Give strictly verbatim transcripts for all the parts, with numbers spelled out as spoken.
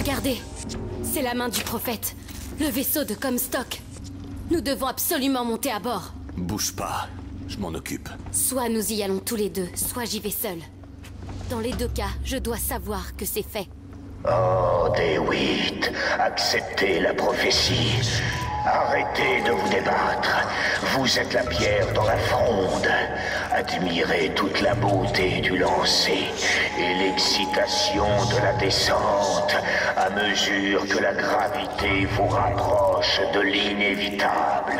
Regardez, c'est la main du prophète, le vaisseau de Comstock. Nous devons absolument monter à bord. Bouge pas, je m'en occupe. Soit nous y allons tous les deux, soit j'y vais seul. Dans les deux cas, je dois savoir que c'est fait. Oh, DeWitt, acceptez la prophétie. Arrêtez de vous débattre. Vous êtes la pierre dans la fronde. Admirez toute la beauté du lancer et l'excitation de la descente à mesure que la gravité vous rapproche de l'inévitable.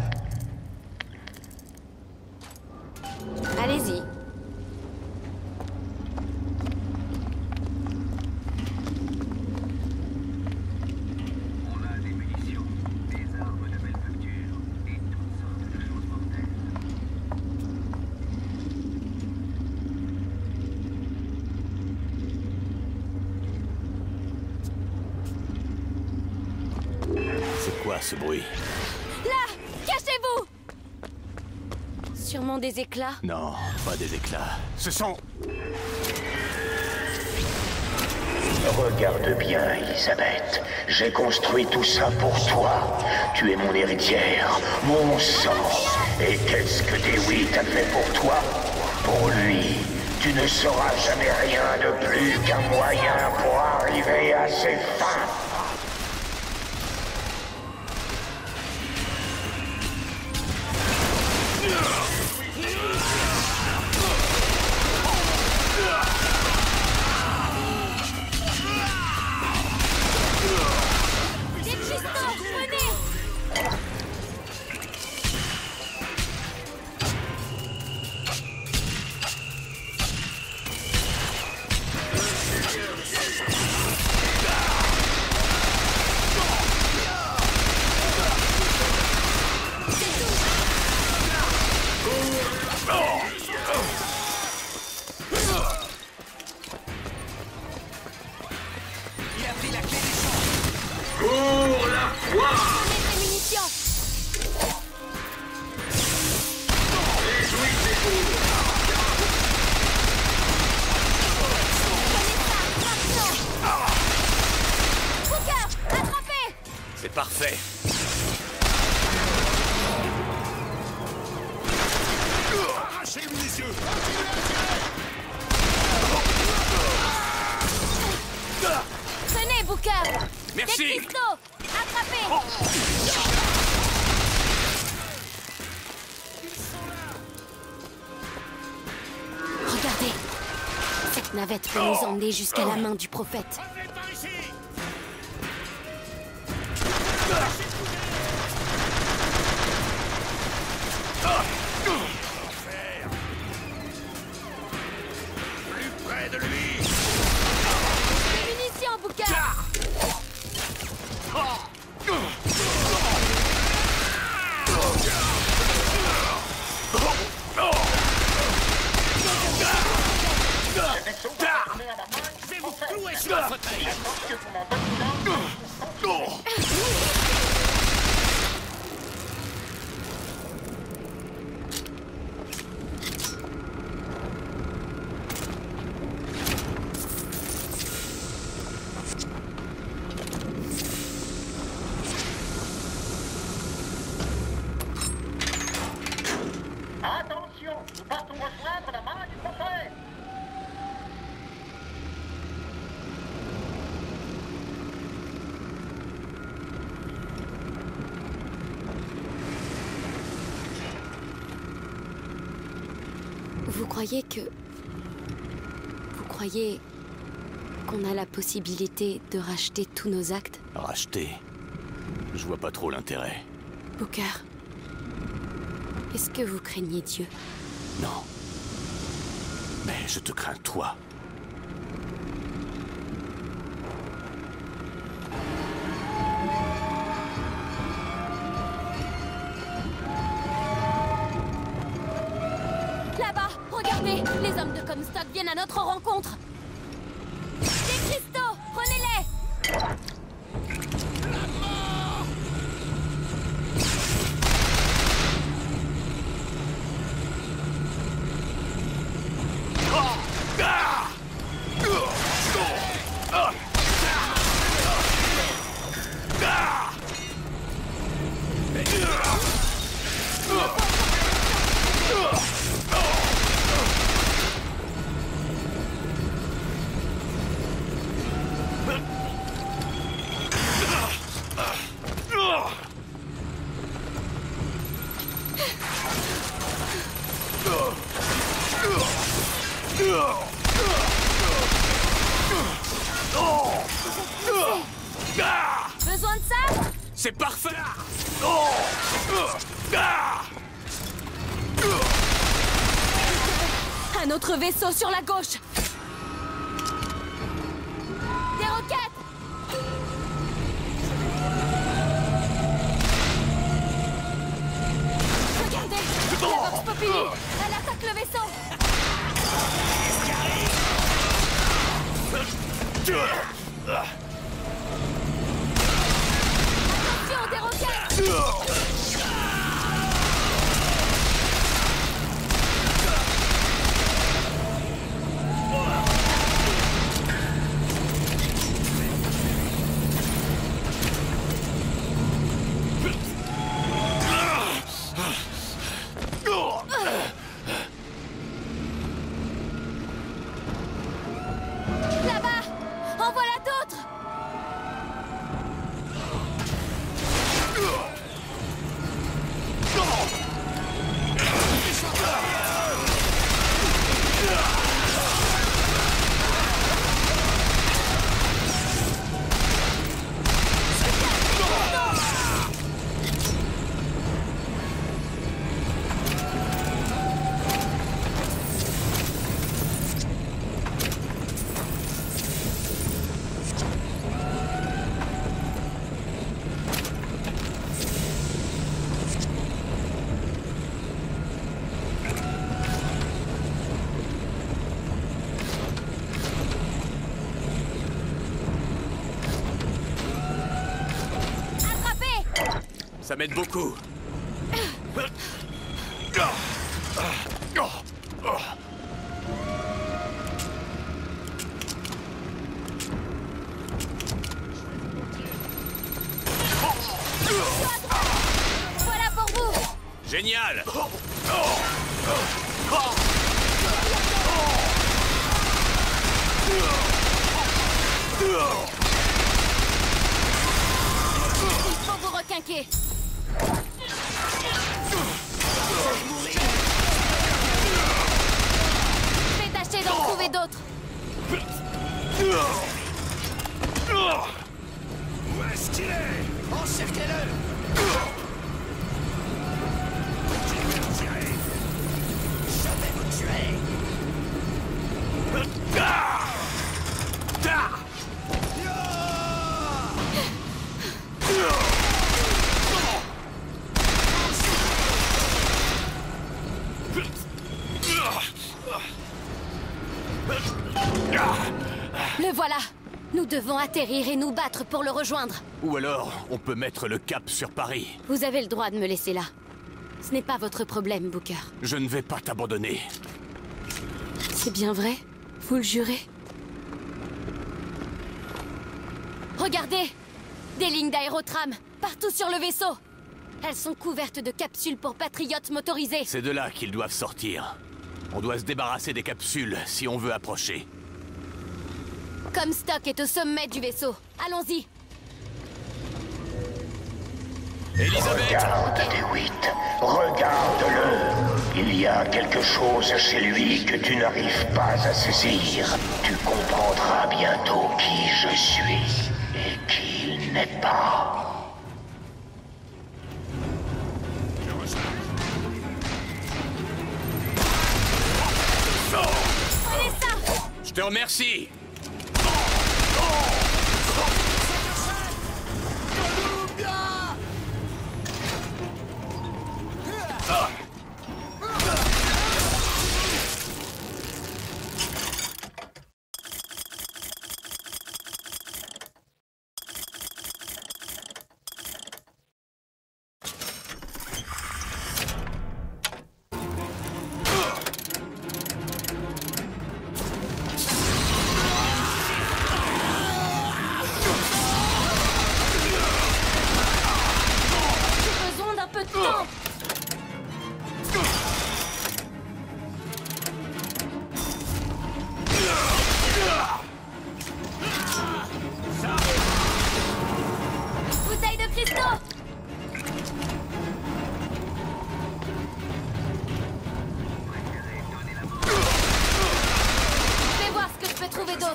Allez-y. C'est quoi ce bruit? Là! Cachez-vous! Sûrement des éclats. Non, pas des éclats. Ce sont... Regarde bien, Elisabeth. J'ai construit tout ça pour toi. Tu es mon héritière, mon sang. Et qu'est-ce que DeWitt a fait pour toi? Pour lui, tu ne sauras jamais rien de plus qu'un moyen pour arriver à ses fins. C'est parfait. Arrachez les yeux. Tenez, Booker! Merci. Des cristaux! Attrapez! Oh. Regardez! Cette navette peut nous emmener jusqu'à la main du prophète. Plus près de lui. Munitions, Booker! Je vais vous clouer sur le fauteuil. Attention, nous partons rejoindre la main du prophète. Vous croyez que... Vous croyez qu'on a la possibilité de racheter tous nos actes? Racheter? Je vois pas trop l'intérêt. Booker, est-ce que vous craignez Dieu? Non. Mais je te crains toi. Là-bas, regardez! Les hommes de Comstock viennent à notre rencontre! Des cristaux! Prenez-les! Besoin de ça? C'est parfait. Un autre vaisseau sur la gauche. Des roquettes. Regardez, la Vox Populi. Elle attaque le vaisseau. Attention, des roquettes. Là-bas! En voilà d'autres! Ça m'aide beaucoup. Voilà pour vous! Génial! Il faut vous requinquer! Je vais tâcher d'en trouver d'autres! Où est-ce qu'il est? Encerclez-le! Continuez à tirer! Je vais vous tuer! Le voilà! Nous devons atterrir et nous battre pour le rejoindre. Ou alors, on peut mettre le cap sur Paris. Vous avez le droit de me laisser là. Ce n'est pas votre problème, Booker. Je ne vais pas t'abandonner. C'est bien vrai? Vous le jurez? Regardez! Des lignes d'aérotram, partout sur le vaisseau! Elles sont couvertes de capsules pour patriotes motorisés. C'est de là qu'ils doivent sortir. On doit se débarrasser des capsules si on veut approcher. Comstock est au sommet du vaisseau. Allons-y! Elisabeth! Regarde, DeWitt. Regarde-le. Il y a quelque chose chez lui que tu n'arrives pas à saisir. Tu comprendras bientôt qui je suis et qui il n'est pas. Prenez ça! Je te remercie!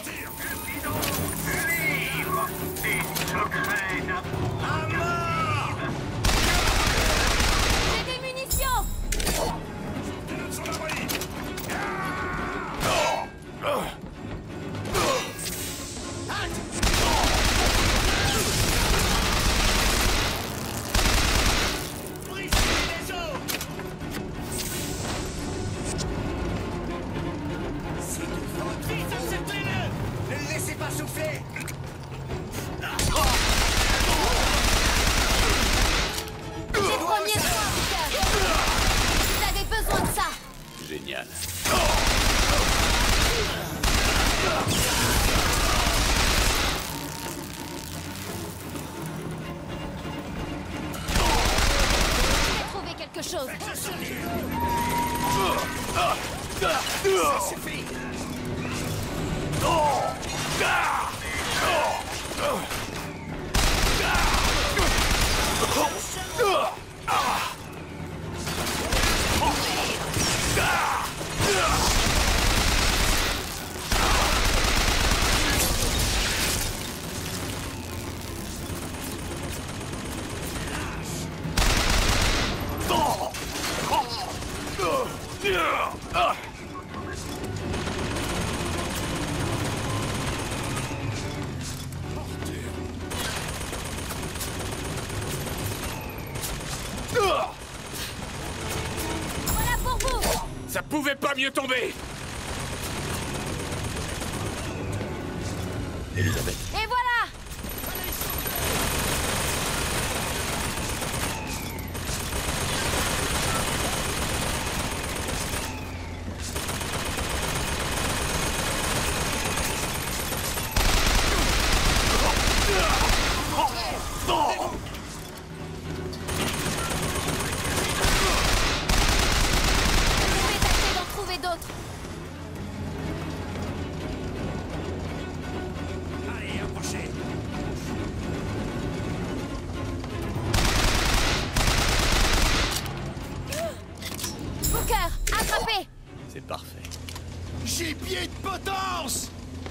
J'ai des munitions! Génial. J'ai trouvé quelque chose. Ça suffit. Voilà pour vous! Ça pouvait pas mieux tomber! Elisabeth. Et voilà! Vous pouvez tâcher d'en trouver d'autres. Allez, approchez. Booker, attrapez! C'est parfait. J'ai pied de potence.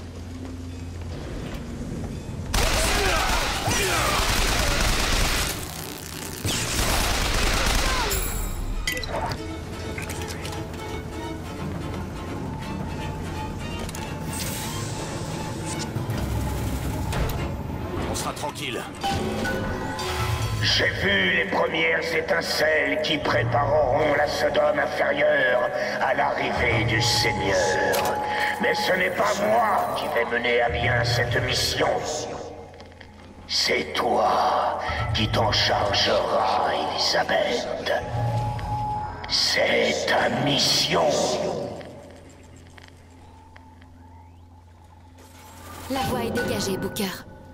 On sera tranquille. J'ai vu les premières étincelles qui prépareront la Sodome inférieure à l'arrivée du Seigneur. Mais ce n'est pas moi qui vais mener à bien cette mission. C'est toi qui t'en chargeras, Elisabeth. C'est ta mission. La voie est dégagée, Booker.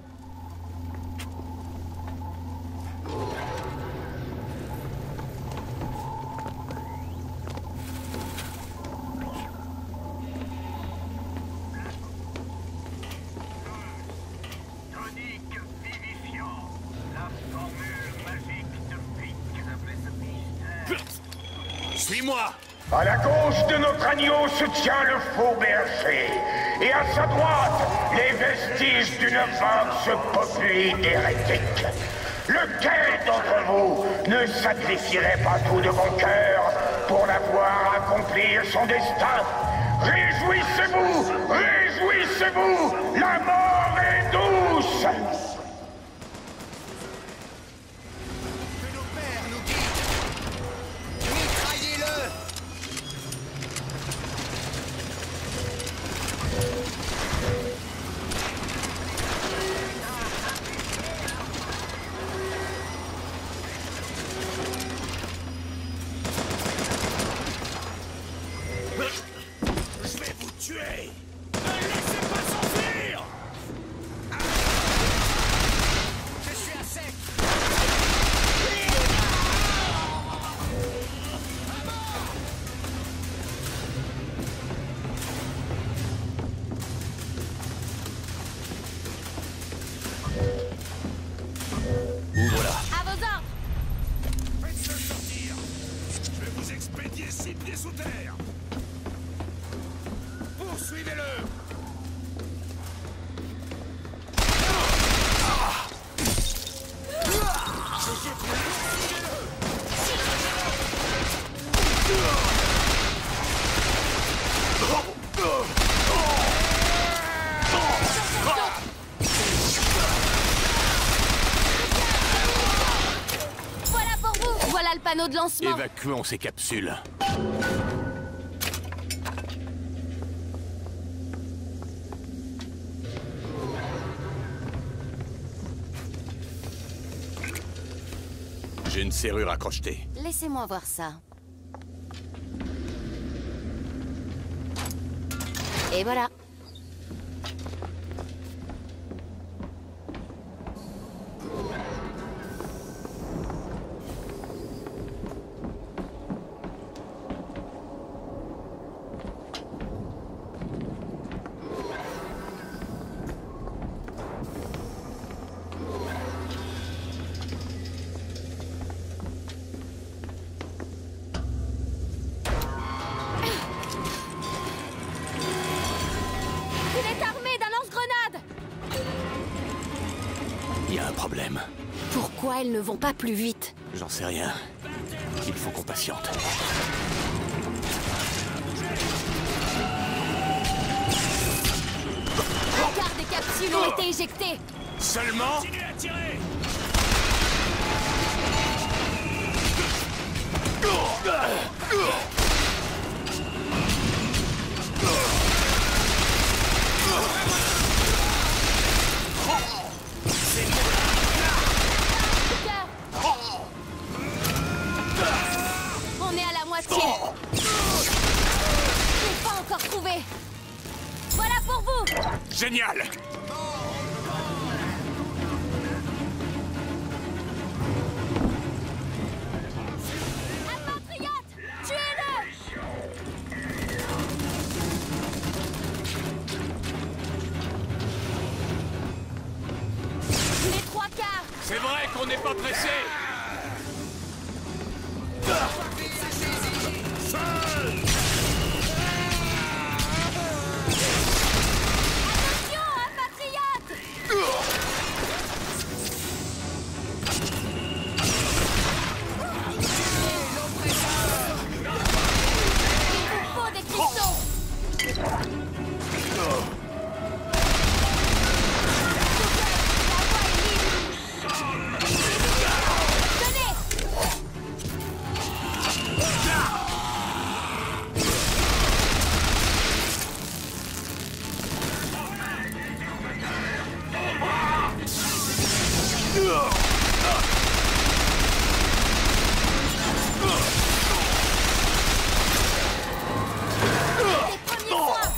Tonique vivifiant, la formule magique de pique de mystère. Suis-moi! À la gauche de notre agneau se tient le faux berger. Et à sa droite, les vestiges d'une force populi hérétique. Lequel d'entre vous ne sacrifierait pas tout de bon cœur pour la voir accomplir son destin? Réjouissez-vous! Réjouissez-vous! La mort est douce! Que nos pères nous guident. Mitraillez-le. Je vais vous tuer. Ne laissez pas s'enfuir. Je suis à sec. panneau de lancement. Évacuons ces capsules. J'ai une serrure à crocheter. Laissez-moi voir ça. Et voilà. Pourquoi elles ne vont pas plus vite? J'en sais rien. Il faut qu'on patiente. Un quart des capsules ont été éjectées. Seulement? Continuez à tirer. On est à la moitié. Je n'ai pas encore trouvé. Voilà pour vous. Génial! Compatriote, tuez-le! Les trois quarts. C'est vrai qu'on n'est pas pressé! Attention, un patriote! Il vous faut des cristaux! La voie est libre! Tenez! Les premiers soins!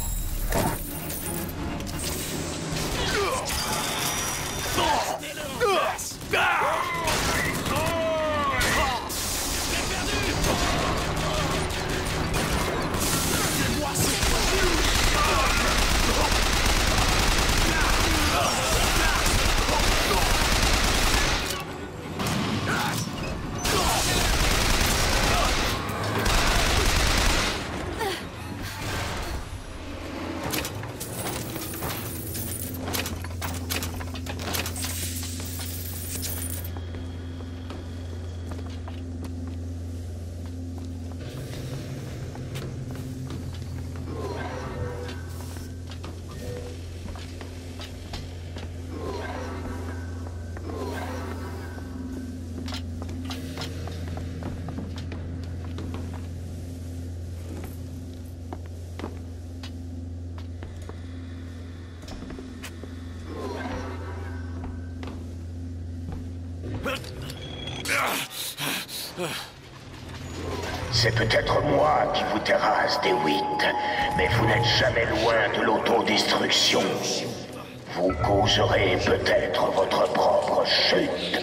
C'est peut-être moi qui vous terrasse, DeWitt, mais vous n'êtes jamais loin de l'autodestruction. Vous causerez peut-être votre propre chute.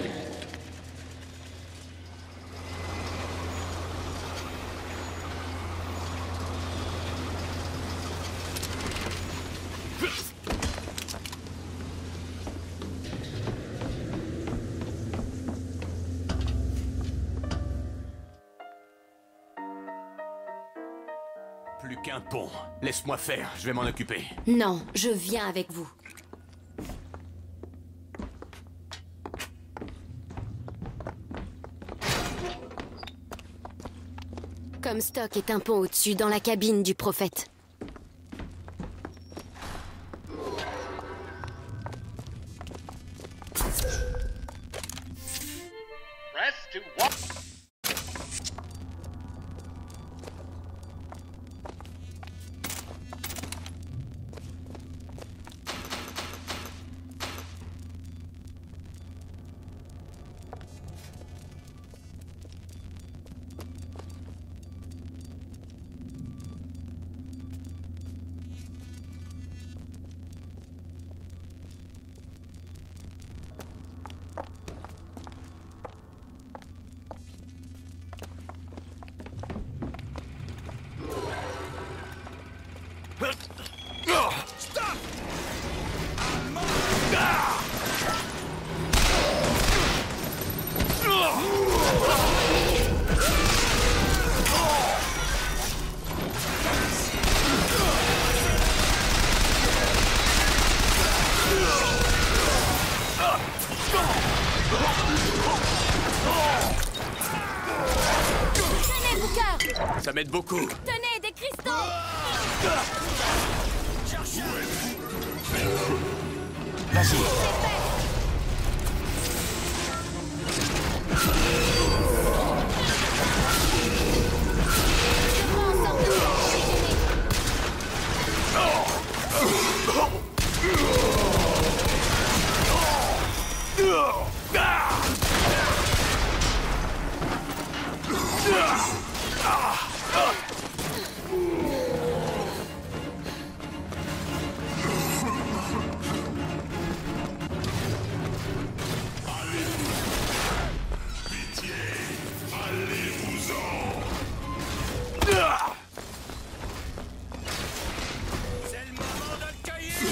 Plus qu'un pont. Laisse-moi faire, je vais m'en occuper. Non, je viens avec vous. Comstock est un pont au-dessus, dans la cabine du prophète. Press to walk. Stop! Tenez, Booker! Ça m'aide beaucoup. Tenez, des cristaux! Vas-y. Je prends en sorte de vous positionner. C'est le moment de le cueillir!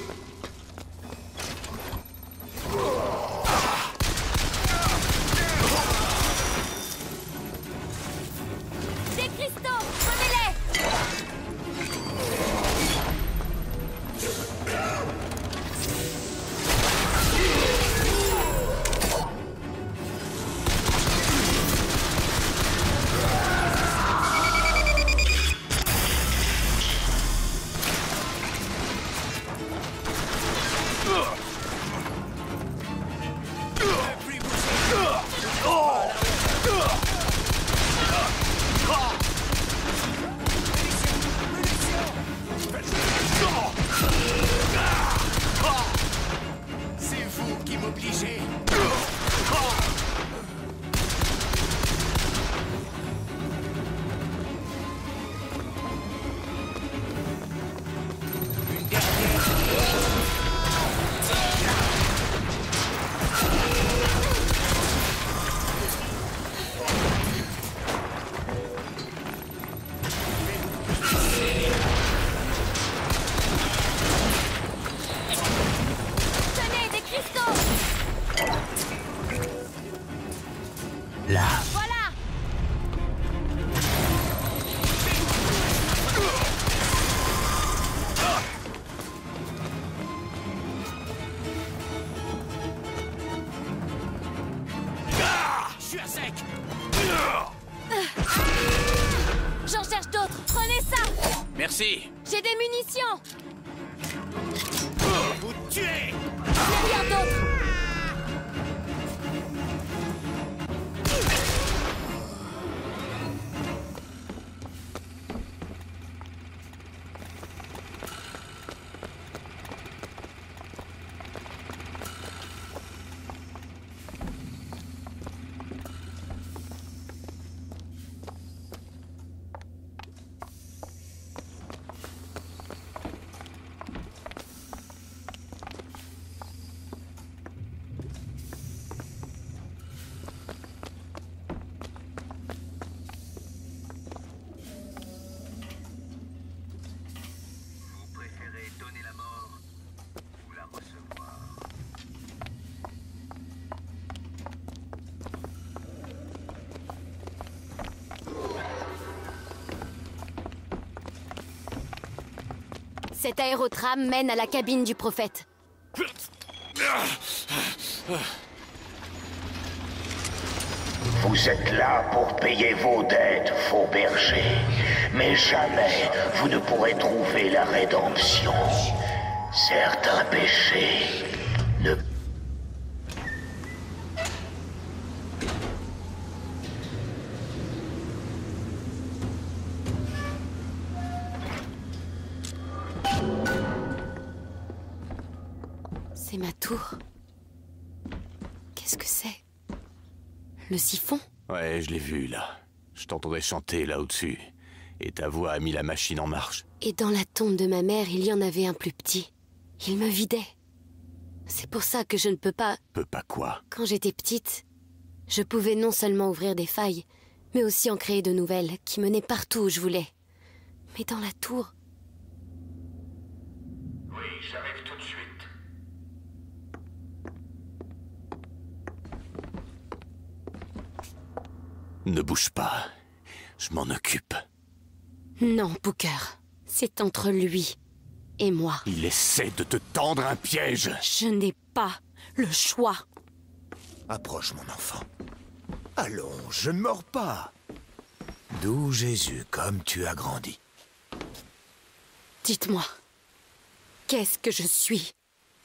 Des cristaux! Prenez-les! C'est vous qui m'obligez! Une dernière. Tenez, des cristaux! Là. Voilà! Je suis à sec! J'en cherche d'autres! Prenez ça! Merci. J'ai des munitions! Vous tuez! Mais rien d'autre! Vous préférez donner la mort ou la recevoir? Cet aérotram mène à la cabine du prophète. Vous êtes là pour payer vos dettes, faux berger. Mais jamais vous ne pourrez trouver la rédemption. Certains péchés ne... C'est ma tour. Qu'est-ce que c'est? Le siphon? Ouais, je l'ai vu, là. Je t'entendais chanter, là, au-dessus. Et ta voix a mis la machine en marche. Et dans la tombe de ma mère, il y en avait un plus petit. Il me vidait. C'est pour ça que je ne peux pas... Peux pas quoi? Quand j'étais petite, je pouvais non seulement ouvrir des failles, mais aussi en créer de nouvelles qui menaient partout où je voulais. Mais dans la tour, Oui, j'arrive tout de suite. Ne bouge pas. Je m'en occupe. Non, Booker. C'est entre lui et moi. Il essaie de te tendre un piège. Je n'ai pas le choix. Approche, mon enfant. Allons, je ne mords pas. D'où Jésus, comme tu as grandi. Dites-moi, qu'est-ce que je suis?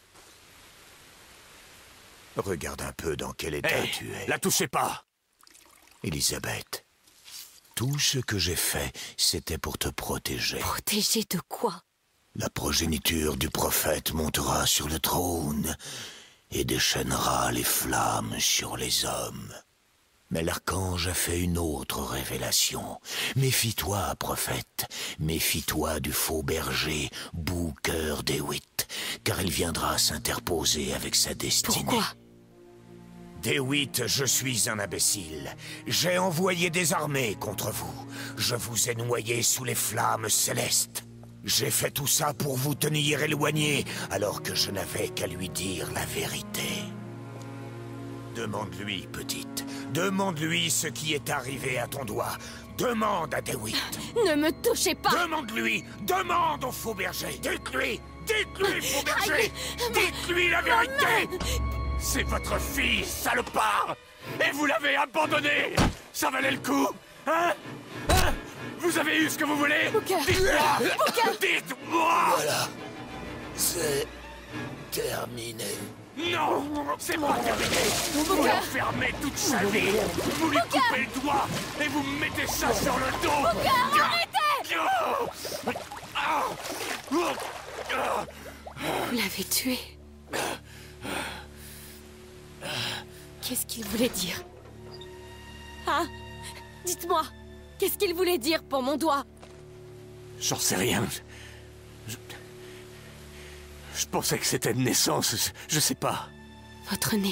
Regarde un peu dans quel état Hey, tu es. la touchez pas. Élisabeth, tout ce que j'ai fait, c'était pour te protéger. Protégé de quoi? La progéniture du prophète montera sur le trône et déchaînera les flammes sur les hommes. Mais l'archange a fait une autre révélation. Méfie-toi, prophète, méfie-toi du faux berger Booker DeWitt, car il viendra s'interposer avec sa destinée. Pourquoi? DeWitt, je suis un imbécile. J'ai envoyé des armées contre vous. Je vous ai noyé sous les flammes célestes. J'ai fait tout ça pour vous tenir éloignés, alors que je n'avais qu'à lui dire la vérité. Demande-lui, petite. Demande-lui ce qui est arrivé à ton doigt. Demande à DeWitt. Ne me touchez pas! Demande-lui. Demande au faux berger. Dites-lui. Dites-lui, faux berger. Aïe, Dites-lui la vérité. C'est votre fille, salopard. Et vous l'avez abandonné. Ça valait le coup, hein? Hein? Vous avez eu ce que vous voulez? Booker. Dites-moi. Booker. Dites-moi. Voilà. C'est terminé. Non, c'est pas terminé. Vous l'enfermez toute sa vie. Vous lui coupez le doigt et vous mettez ça sur le dos. Booker, arrêtez! Vous l'avez tué. Qu'est-ce qu'il voulait dire? Ah, dites-moi, qu'est-ce qu'il voulait dire pour mon doigt? J'en sais rien. Je... Je pensais que c'était de naissance. Je, je sais pas. Votre nez.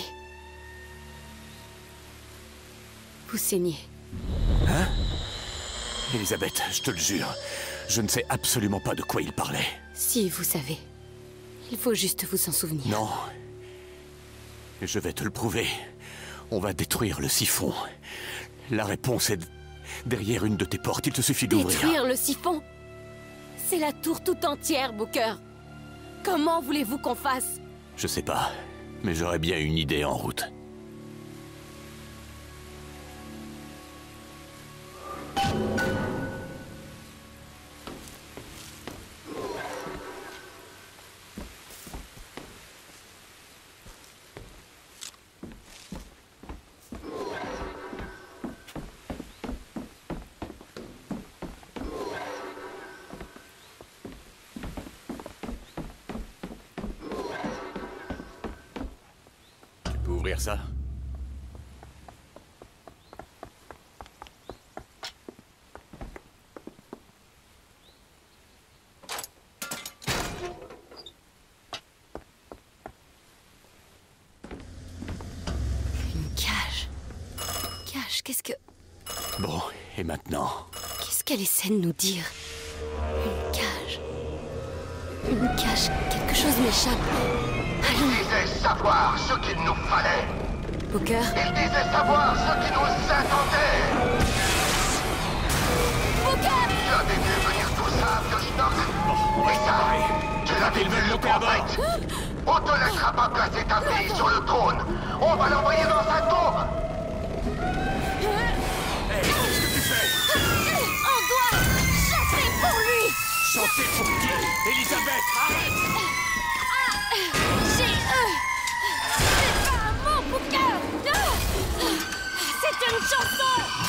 Vous saignez. Hein? Elisabeth, je te le jure, je ne sais absolument pas de quoi il parlait. Si, vous savez. Il faut juste vous en souvenir. Non. Je vais te le prouver. On va détruire le siphon. La réponse est derrière une de tes portes. Il te suffit d'ouvrir. Détruire le siphon? C'est la tour tout entière, Booker. Comment voulez-vous qu'on fasse? Je sais pas, mais j'aurais bien une idée en route. Ouvrir ça? Une cage. Cage, qu'est-ce que... Bon, et maintenant? Qu'est-ce qu'elle essaie de nous dire? Une cage. Une cage, quelque chose m'échappe. Allons. Il disait savoir ce qu'il nous fallait. Booker, Il disait savoir ce qui nous attendait. Booker! Tu avais vu venir tout ça, vieux schnock. Et ça, tu l'avais vu le prophète. On te laissera pas placer ta fille sur le trône. On va l'envoyer dans sa tombe. Hé, qu'est-ce que tu fais? On doit chanter pour lui! Chanter pour qui? Elisabeth, arrête! J'ai... euh, C'est pas un mot, Booker! Ah, c'est une chanson!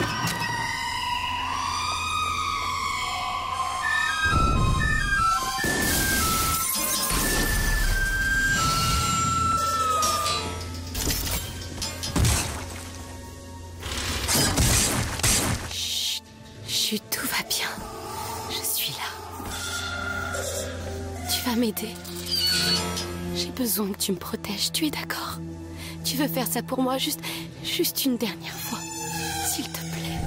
Chut, chut, tout va bien. Je suis là. Tu vas m'aider. J'ai besoin que tu me protèges, tu es d'accord? Tu veux faire ça pour moi juste... juste une dernière fois, s'il te plaît.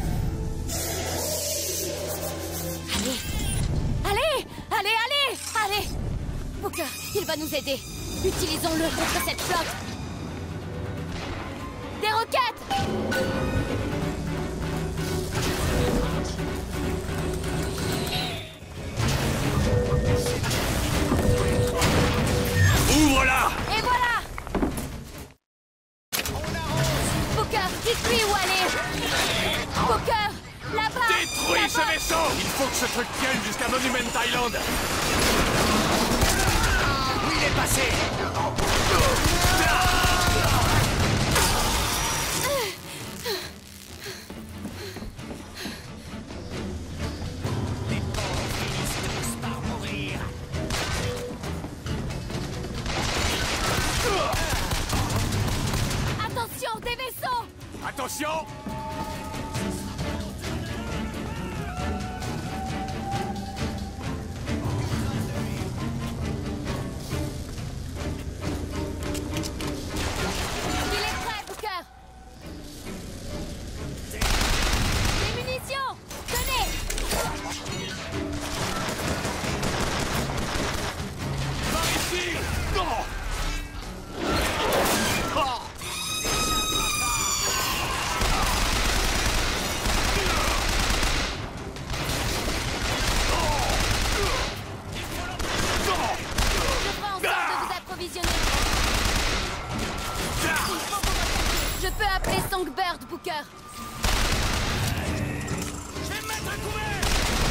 Allez! Allez! Allez, allez! Allez! Booker, il va nous aider. Utilisons-le contre cette flotte. Des roquettes! Ouvre-la! Et voilà! Booker, dites-lui où aller! Booker, là-bas! Détruis ce là-bas. vaisseau! Il faut que ce truc tienne jusqu'à Monument Island! Où il est passé? Attention, des vaisseaux! Attention! Il est prêt, Booker! Des munitions! Tenez! Par ici! Non! Oh! Je ferai en sorte de vous approvisionner. Il faut vous rechercher. Je peux appeler Songbird, Booker. Je vais me mettre à couvert!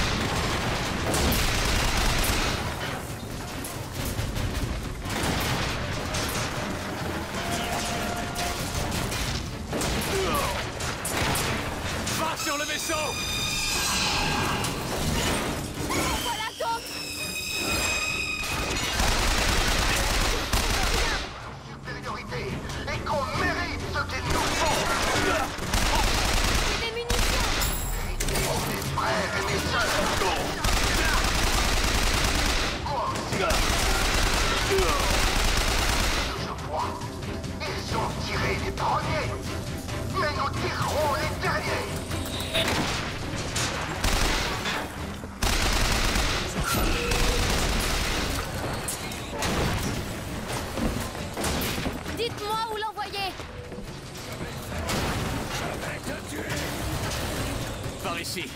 Va sur le vaisseau! Voilà donc! Supériorité et qu'on mérite ce qu'il nous faut. J'ai des munitions! Mes frères et mes sœurs. Moi aussi. Je vois. Ils ont tiré les premiers. Mais nous tirerons les derniers. Dites-moi où l'envoyer! Par ici!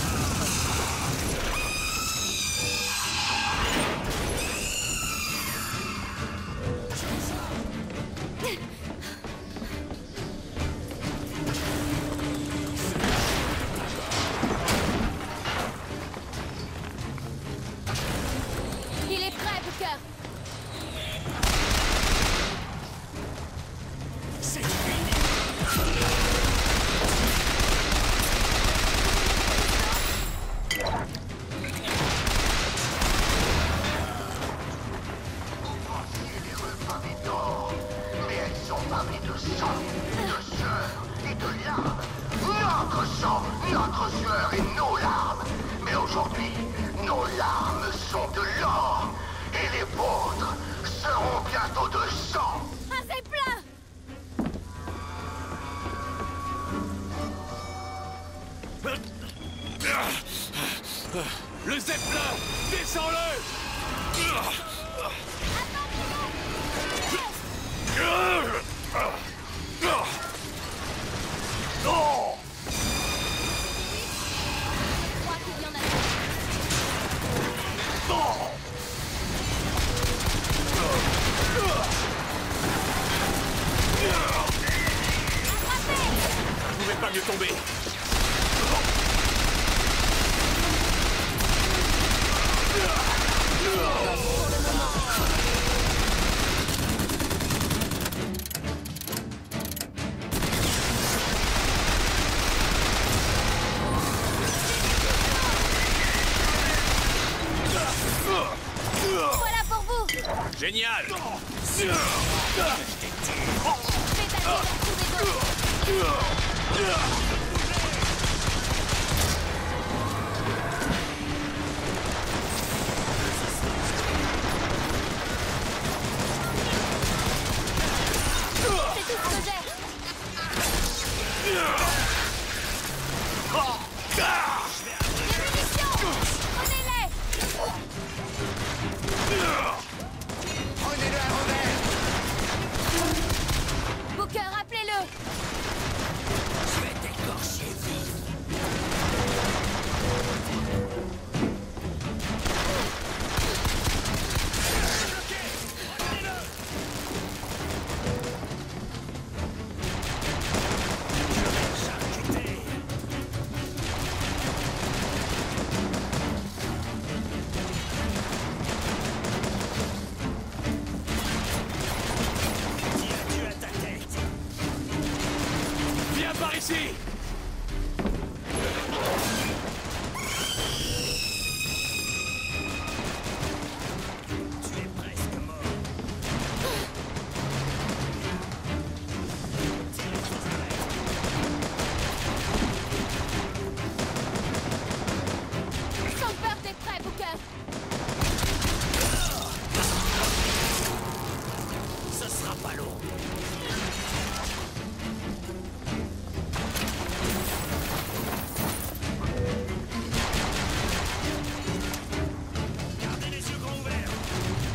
Il est prêt, Booker! Les rues pavées d'or. Mais elles sont pavées de sang, de sueur et de larmes. Notre sang, notre sueur et nos larmes. Mais aujourd'hui, nos larmes sont de l'or. Et les vôtres seront bientôt de sang. Un zeppelin! Le Zeppelin! Descends-le! Non! Je crois qu'il y en a deux. Non! Ça ne pouvait pas mieux tomber! Voilà pour vous! Génial! Faites aller vers tous les autres!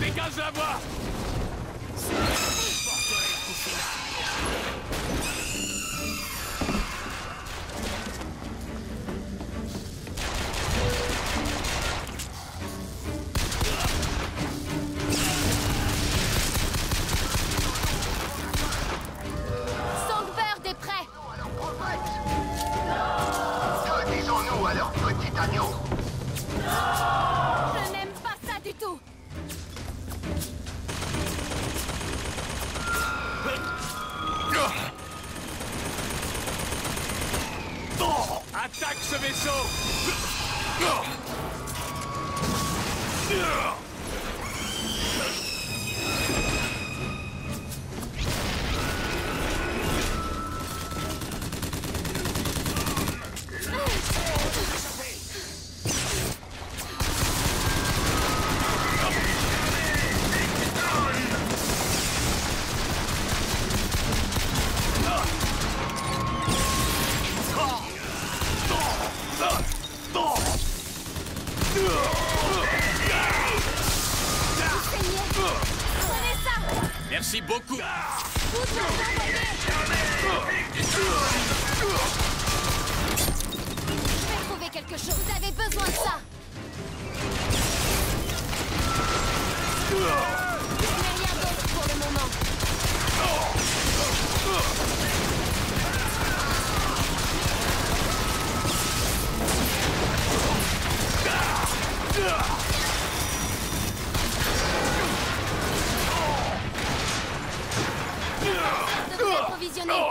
Dégage la voie. Songbird est prêt. Que disons-nous à leur petit agneau? Je n'aime pas ça du tout. Attaque ce vaisseau. Prenez ça. Merci beaucoup. Vous devez envoyer. Je vais trouver quelque chose. Vous avez besoin de ça. Je n'ai rien d'autre pour le moment. De vous approvisionner.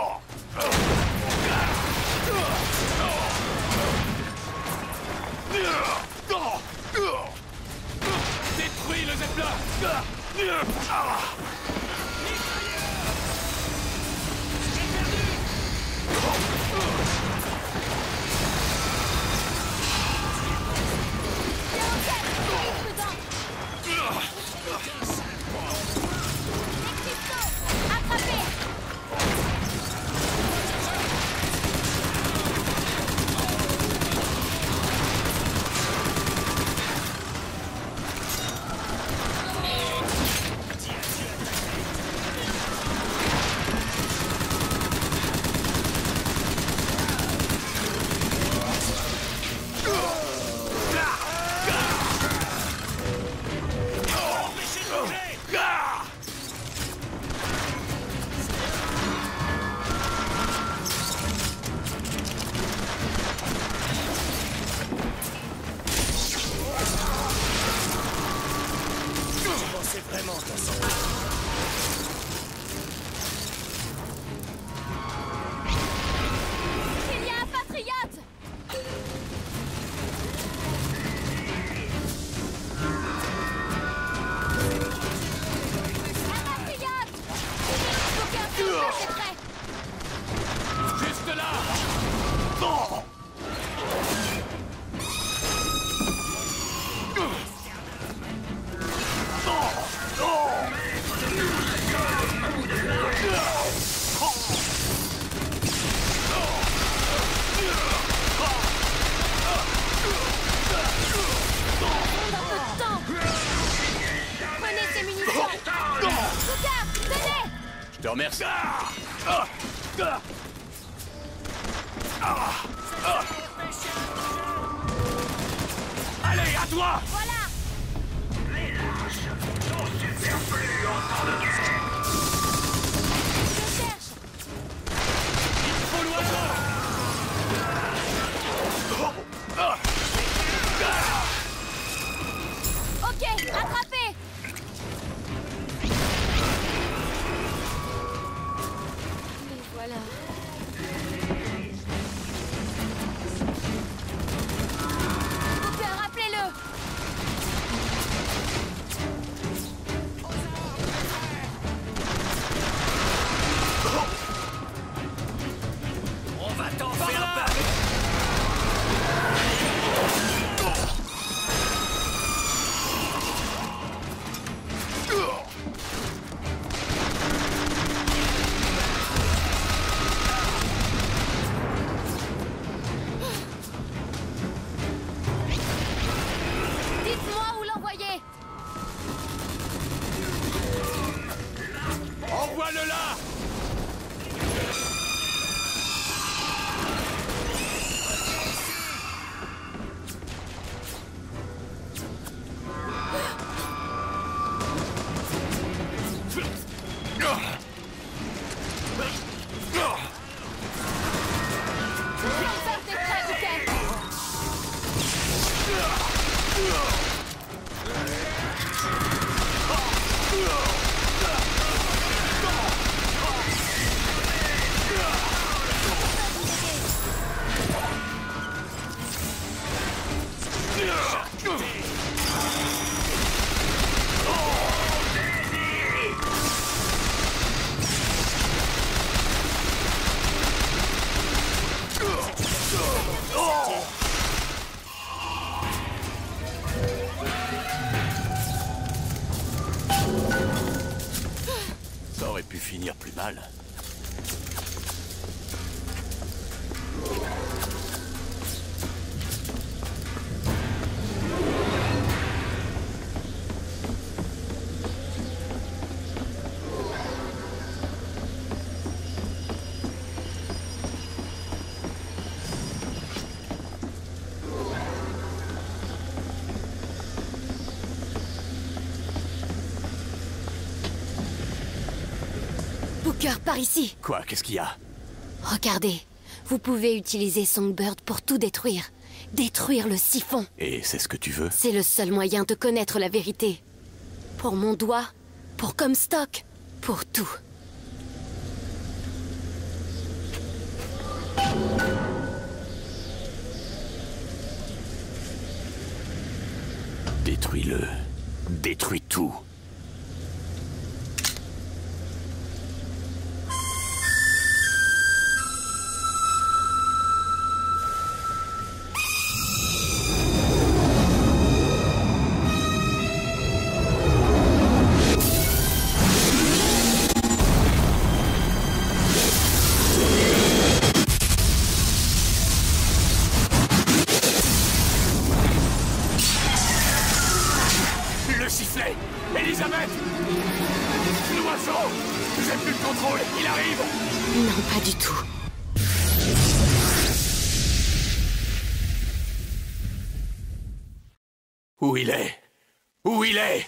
Détruis le Zeppelin. C'est ok. Soyez prudents. Eclipso, attrapez. Il y a un patriote. Un patriote. Aucun Songbird est prêt. Juste là. On a peu de temps. Prenez ces munitions. Coucard, tenez. Je te remercie. Allez, à toi. Voilà. Je cherche. Faut l'oiseau. Ok, attrapez. Et voilà. Booker, rappelez-le. finir plus mal. Booker, par ici. Quoi? Qu'est-ce qu'il y a? Regardez, vous pouvez utiliser Songbird pour tout détruire. Détruire le siphon. Et c'est ce que tu veux? C'est le seul moyen de connaître la vérité. Pour mon doigt, pour Comstock, pour tout. Détruis-le. Détruis tout. Elisabeth! L'oiseau! J'ai plus le contrôle, il arrive! Non, pas du tout. Où il est? Où il est?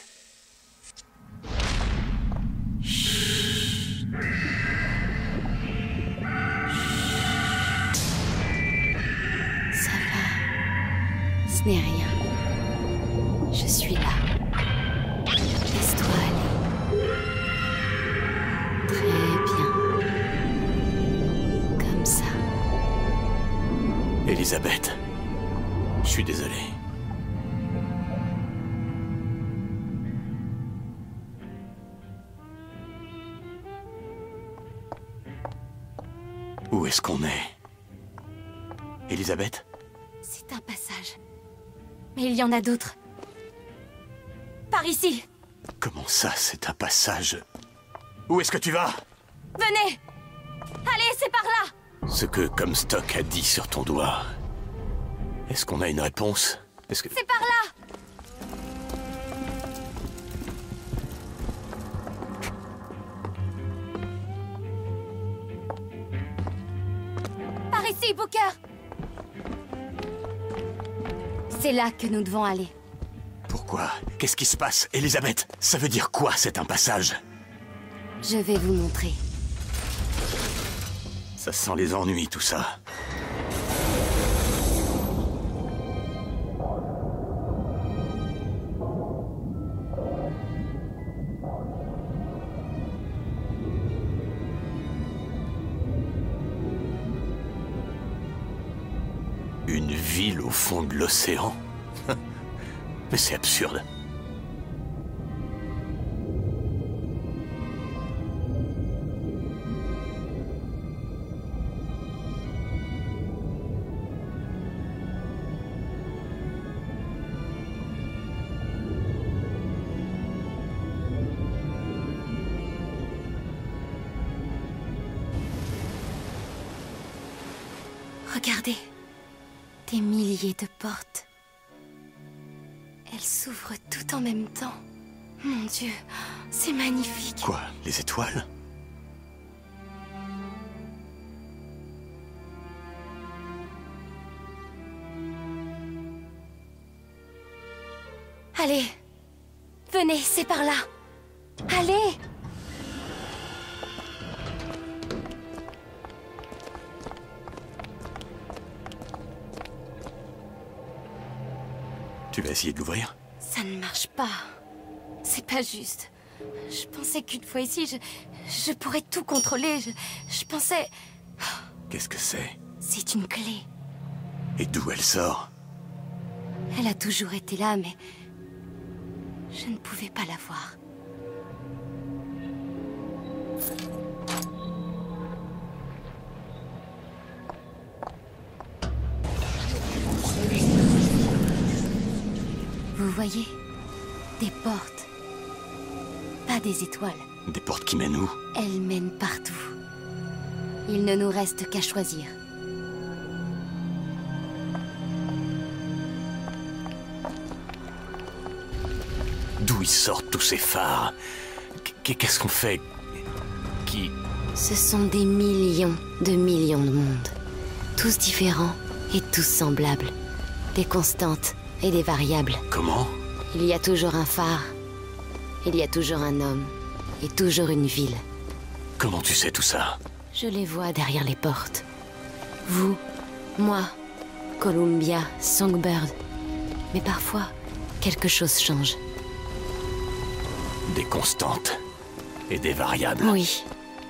Ça va. Ce n'est rien. Je suis là. Laisse-toi aller. Très bien. Comme ça. Elisabeth, je suis désolé. Où est-ce qu'on est? Elisabeth? C'est un passage. Mais il y en a d'autres. Par ici. Comment ça, c'est un passage? Où est-ce que tu vas? Venez! Allez, c'est par là! Ce que Comstock a dit sur ton doigt. Est-ce qu'on a une réponse? Est-ce que... C'est par là! Par ici, Booker! C'est là que nous devons aller. Pourquoi? Qu'est-ce qui se passe? Elisabeth, ça veut dire quoi, c'est un passage? Je vais vous montrer. Ça sent les ennuis, tout ça. Une ville au fond de l'océan? Mais c'est absurde. Regardez. Des milliers de portes. Elles s'ouvrent toutes en même temps. Mon Dieu, c'est magnifique. Quoi? Les étoiles? Allez, venez, c'est par là. Allez! Tu vas essayer de l'ouvrir? Ça ne marche pas. C'est pas juste. Je pensais qu'une fois ici, je, je pourrais tout contrôler. Je, je pensais... Qu'est-ce que c'est? C'est une clé. Et d'où elle sort? Elle a toujours été là, mais... je ne pouvais pas la voir. Vous voyez? Des portes. Pas des étoiles. Des portes qui mènent où? Elles mènent partout. Il ne nous reste qu'à choisir. D'où ils sortent tous ces phares? Qu'est-ce qu'on fait? Qui... Ce sont des millions de millions de mondes. Tous différents et tous semblables. Des constantes et des variables. Comment? Il y a toujours un phare. Il y a toujours un homme. Et toujours une ville. Comment tu sais tout ça? Je les vois derrière les portes. Vous, moi, Columbia, Songbird. Mais parfois, quelque chose change. Des constantes et des variables. Oui.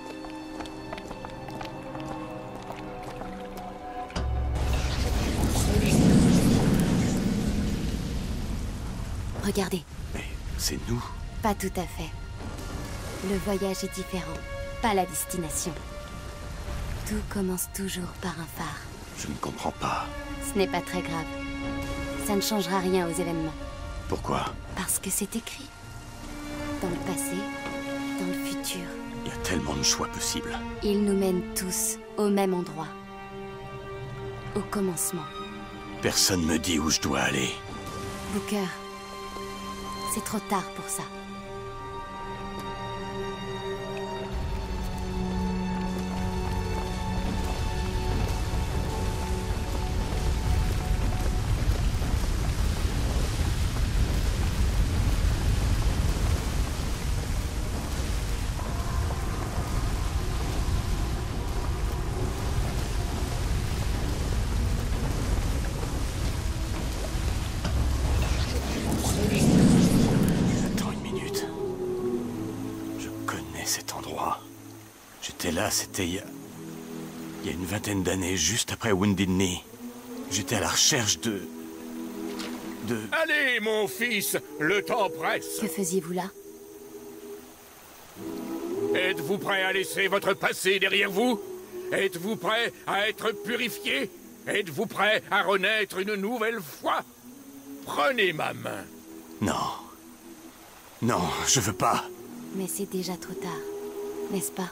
Regardez. Mais c'est nous? Pas tout à fait. Le voyage est différent, pas la destination. Tout commence toujours par un phare. Je ne comprends pas. Ce n'est pas très grave. Ça ne changera rien aux événements. Pourquoi? Parce que c'est écrit. Dans le passé, dans le futur. Il y a tellement de choix possibles. Ils nous mènent tous au même endroit. Au commencement. Personne me dit où je dois aller. Booker, c'est trop tard pour ça. Là, c'était il y a... il y a une vingtaine d'années, juste après Wounded Knee. J'étais à la recherche de... de... Allez, mon fils, le temps presse. Que faisiez-vous là? Êtes-vous prêt à laisser votre passé derrière vous? Êtes-vous prêt à être purifié? Êtes-vous prêt à renaître une nouvelle fois? Prenez ma main. Non. Non, je veux pas. Mais c'est déjà trop tard, n'est-ce pas?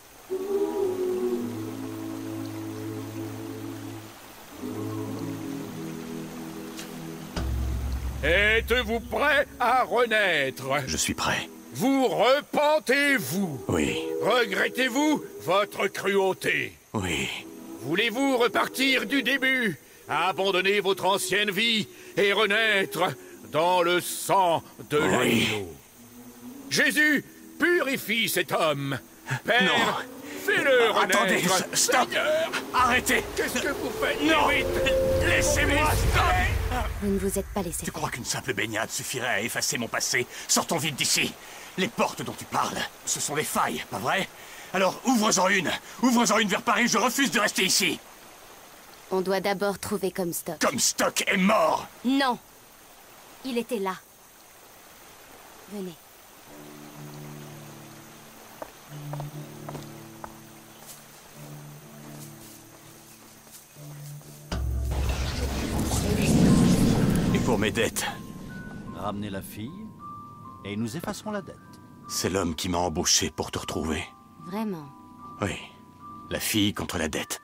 Êtes-vous prêt à renaître? Je suis prêt. Vous repentez-vous? Oui. Regrettez-vous votre cruauté? Oui. Voulez-vous repartir du début, abandonner votre ancienne vie et renaître dans le sang de Oui. l'agneau? Jésus purifie cet homme. Père, Non. fais-le renaître. Attendez, stop. Seigneur, Arrêtez. qu'est-ce que vous faites? Non. Vite. Laissez-moi, stop. Vous ne vous êtes pas laissé Tu faire. crois qu'une simple baignade suffirait à effacer mon passé? Sortons vite d'ici. Les portes dont tu parles, ce sont des failles, pas vrai? Alors ouvre-en une. Ouvre-en une vers Paris, je refuse de rester ici. On doit d'abord trouver Comstock. Comstock est mort. Non! Il était là. Venez. Et pour mes dettes, Ramenez la fille, et nous effacerons la dette. c'est l'homme qui m'a embauché pour te retrouver. Vraiment. Oui. La fille contre la dette.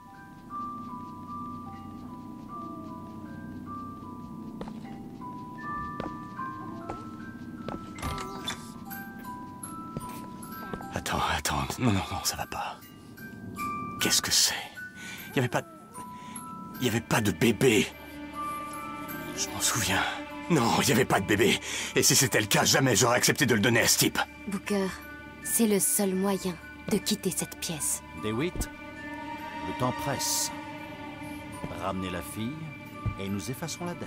Attends, attends. Non, non, non, ça va pas. Qu'est-ce que c'est? Il y avait pas... Il y avait pas de bébé. Je m'en souviens. Non, il n'y avait pas de bébé. Et si c'était le cas, jamais j'aurais accepté de le donner à ce type. Booker, c'est le seul moyen de quitter cette pièce. DeWitt, le temps presse. Ramenez la fille, et nous effacerons la dette.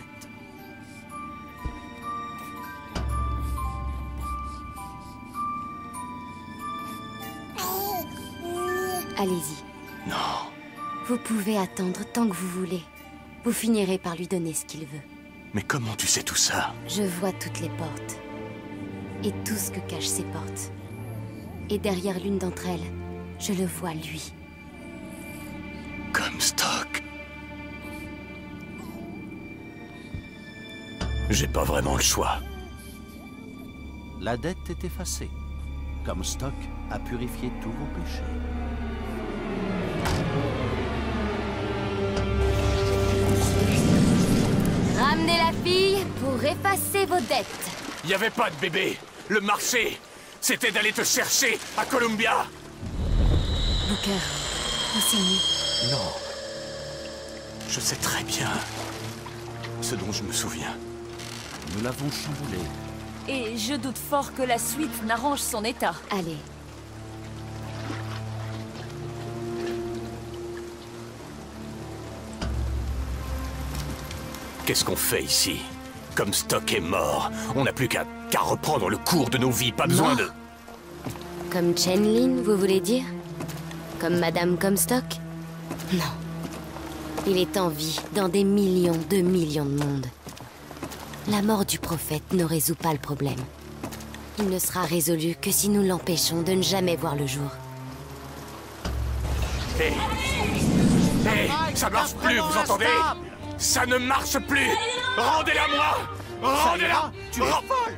Allez-y. Non. Vous pouvez attendre tant que vous voulez. Vous finirez par lui donner ce qu'il veut. Mais comment tu sais tout ça? Je vois toutes les portes. Et tout ce que cachent ces portes. Et derrière l'une d'entre elles, je le vois lui. Comstock. J'ai pas vraiment le choix. La dette est effacée. Comstock a purifié tous vos péchés. Ramenez la fille pour effacer vos dettes. Il n'y avait pas de bébé. Le marché, c'était d'aller te chercher à Columbia. Booker, enseigne. Non. Je sais très bien ce dont je me souviens. Nous l'avons chamboulé. Et je doute fort que la suite n'arrange son état. Allez. Qu'est-ce qu'on fait ici? Comstock est mort. On n'a plus qu'à qu'à reprendre le cours de nos vies. Pas besoin Mort? de... Comme Chen-Lin, vous voulez dire? Comme Madame Comstock? Non. Il est en vie dans des millions de millions de mondes. La mort du prophète ne résout pas le problème. Il ne sera résolu que si nous l'empêchons de ne jamais voir le jour. Hé hey. hey, ça marche plus, vous entendez? Ça ne marche plus. Rendez-la moi. Rendez-la. Tu es folle.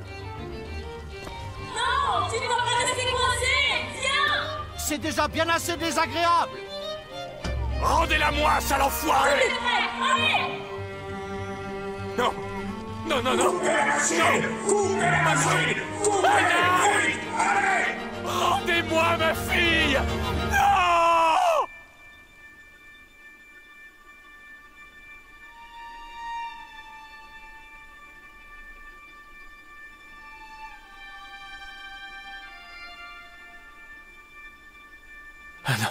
Non, tu ne vas pas rester coincé. Viens. C'est déjà bien assez désagréable. Rendez-la moi, sale enfoiré. Allez. Non. Non, non, non. Coupez la machine. Coupez la machine. Coupez. Vite. Allez. Rendez-moi ma fille. Non. Anna.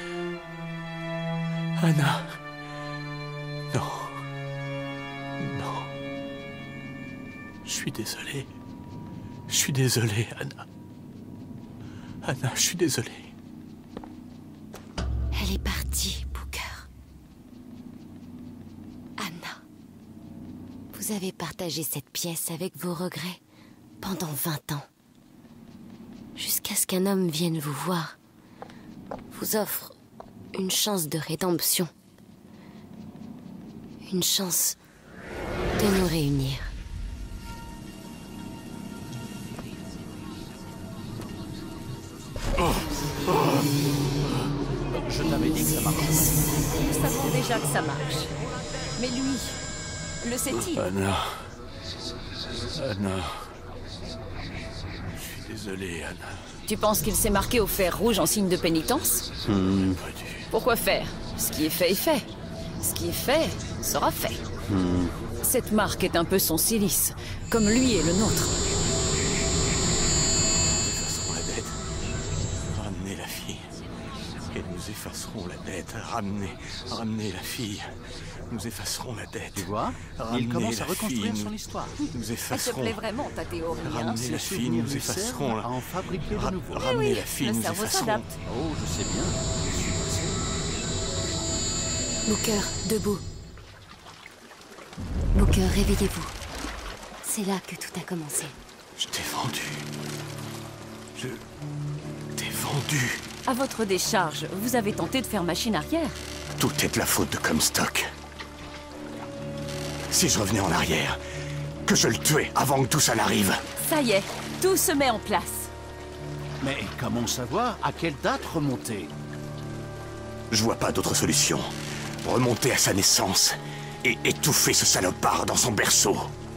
Anna. Non. Non. Je suis désolé. Je suis désolé, Anna. Anna, je suis désolé. Elle est partie, Booker. Anna. Vous avez partagé cette pièce avec vos regrets pendant vingt ans. Jusqu'à ce qu'un homme vienne vous voir. Vous offre une chance de rédemption. Une chance de nous réunir. Oh. Oh. Je t'avais dit que ça marcherait. Nous savons déjà que ça marche. Mais lui, le sait-il? Anna. Anna. Je suis désolé, Anna. Tu penses qu'il s'est marqué au fer rouge en signe de pénitence? Mmh, pas du... Pourquoi faire? Ce qui est fait est fait. Ce qui est fait sera fait. Mmh. Cette marque est un peu son silice, comme lui et le nôtre. Nous effacerons la dette. Ramenez la fille. Et nous effacerons la dette. Ramenez, ramenez la fille. Nous effacerons la dette. Tu vois? Ramenez Il commence la à reconstruire fille. son histoire. Nous Elle te effacerons. plaît vraiment, ta théorie, hein? Ramenez la Ces fille, souvenirs nous lui effacerons. servent à en fabriquer de Ra- nouveaux. Ramenez Eh oui, la fille, le nous cerveau effacerons. s'adapte. Oh, je sais bien. Je suis passé. Booker, debout. Booker, réveillez-vous. C'est là que tout a commencé. Je t'ai vendu. Je t'ai vendu. À votre décharge, vous avez tenté de faire machine arrière. Tout est de la faute de Comstock. Si je revenais en arrière, que je le tuais avant que tout ça n'arrive. Ça y est, tout se met en place. Mais comment savoir à quelle date remonter? Je vois pas d'autre solution. Remonter à sa naissance et étouffer ce salopard dans son berceau.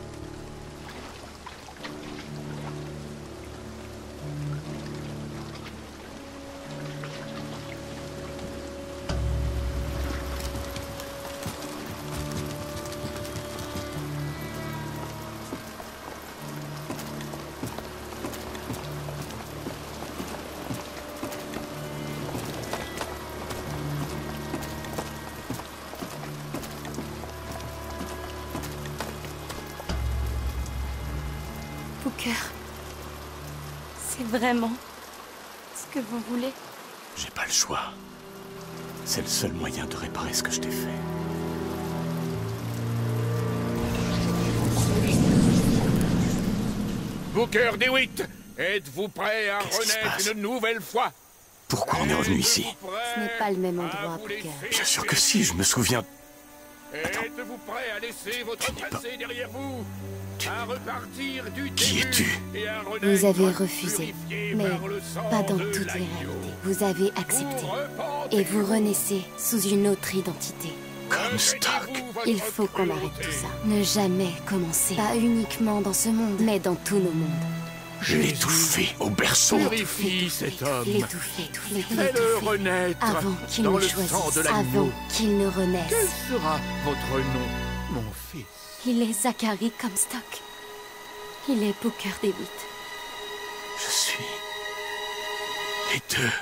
Booker, c'est vraiment ce que vous voulez? J'ai pas le choix. C'est le seul moyen de réparer ce que je t'ai fait. Booker DeWitt, êtes-vous prêt à Qu'est-ce qui se renaître passe? une nouvelle fois? Pourquoi on est revenu ici? Ce n'est pas le même endroit, Booker. Bien sûr que si, je me souviens... Êtes-vous prêt à laisser votre passé derrière vous? À repartir du Qui début es-tu? et à renaître Vous avez refusé, purifié mais par le sang pas dans de toutes les l'agneau. réalités. Vous avez accepté. Vous repentez. Et vous renaissez sous une autre identité. Comme Stark. Rejetez-vous votre Il faut qu'on arrête cruauté. tout ça. Ne jamais commencer. Pas uniquement dans ce monde, mais dans tous nos mondes. Je l'ai tout fait au berceau. Purifie cet homme. L'étouffer, l'étouffer, Fais-le l'étouffer. renaître Avant qu'il dans ne le sang choisisse, de l'agneau. avant qu'il ne Quel renaisse. sera votre nom, mon fils? Il est Zachary Comstock. Il est Booker DeWitt. Je suis... les deux.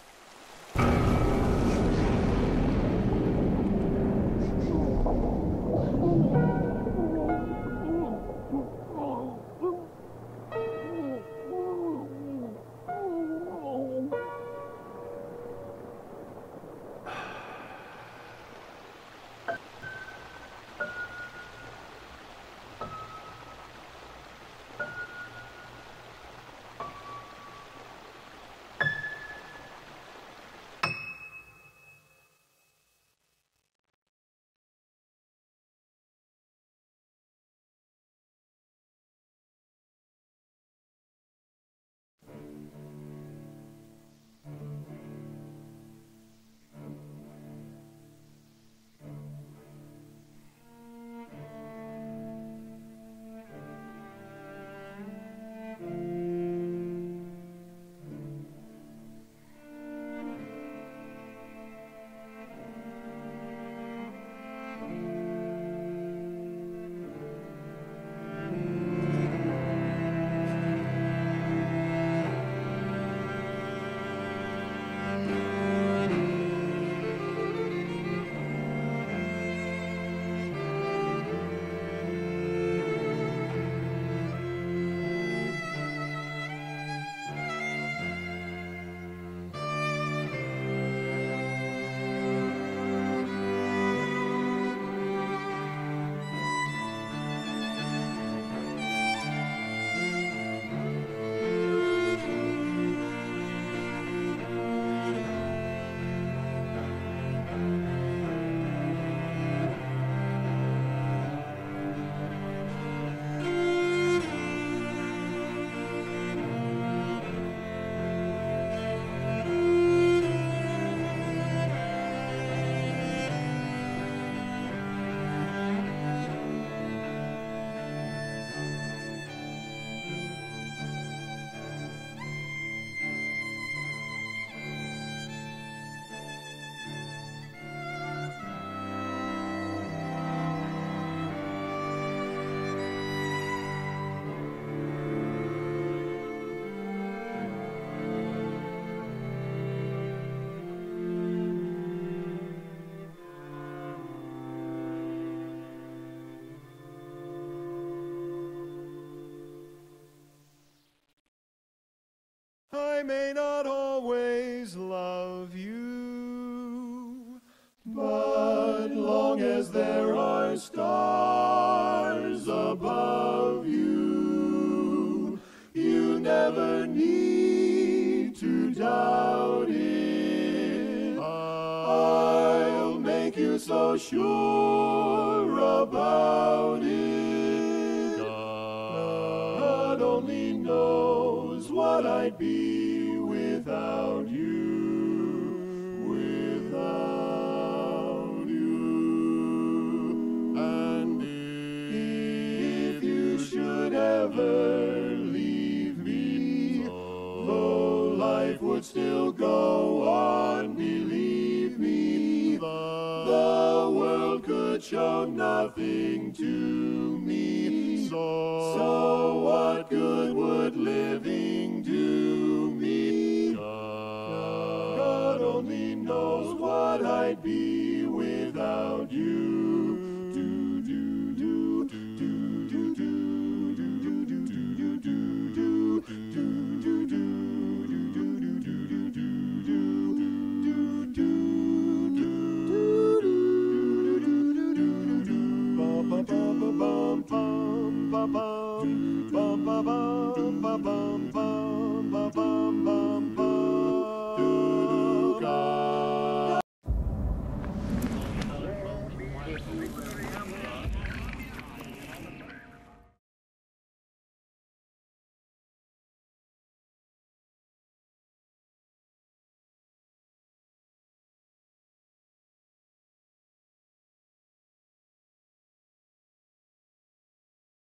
I may not always love you, but long as there are stars above you, you never need to doubt it. I'll make you so sure about it. God only knows what I'd be without you, without you. And if you should ever leave me, though life would still go on, believe me, the world could show nothing to me. So, so what good would living do me? God only knows what I'd be without you. Do do do do do do do do do do do do do bum bum bum bum bum bum bum bum bum.